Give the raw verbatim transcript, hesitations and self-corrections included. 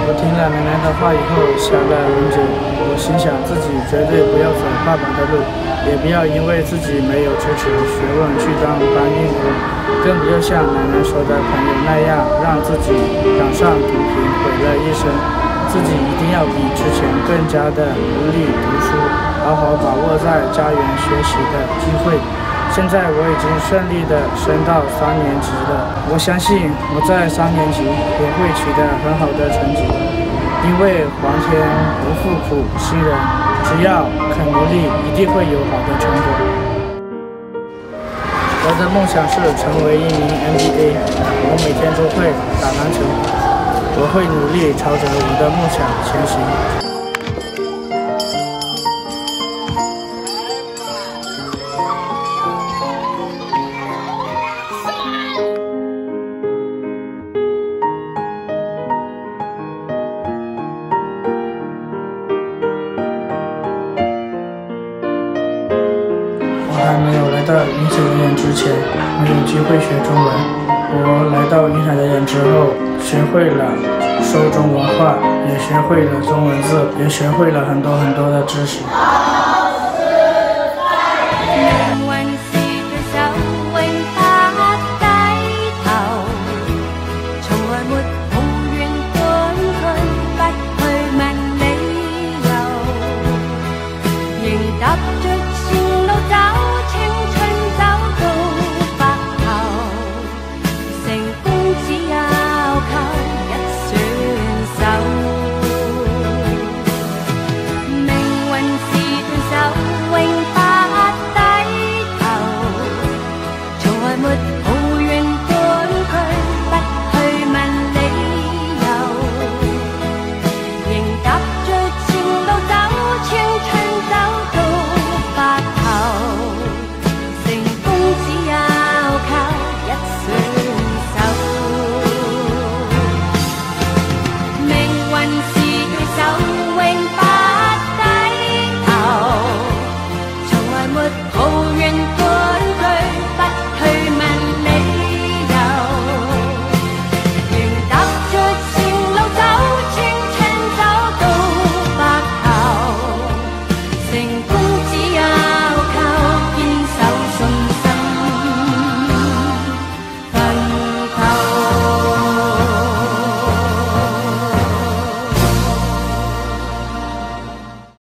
我听了奶奶的话以后，想了很久。我心想自己绝对不要走爸爸的路，也不要因为自己没有支持学问去当搬运工，更不要像奶奶说的朋友那样，让自己染上毒品毁了一生。自己一定要比之前更加的努力读书，好好把握在家园学习的机会。现在我已经顺利的升到三年级了，我相信我在三年级也会取得很好的成绩，因为皇天不负苦心人，只要肯努力，一定会有好的成果。我的梦想是成为一名 N B A， 我每天都会打篮球，我会努力朝着我的梦想前行。还没有来到云海的人之前，没有机会学中文。我来到云海的人之后，学会了说中文话，也学会了中文字，也学会了很多很多的知识。 成功。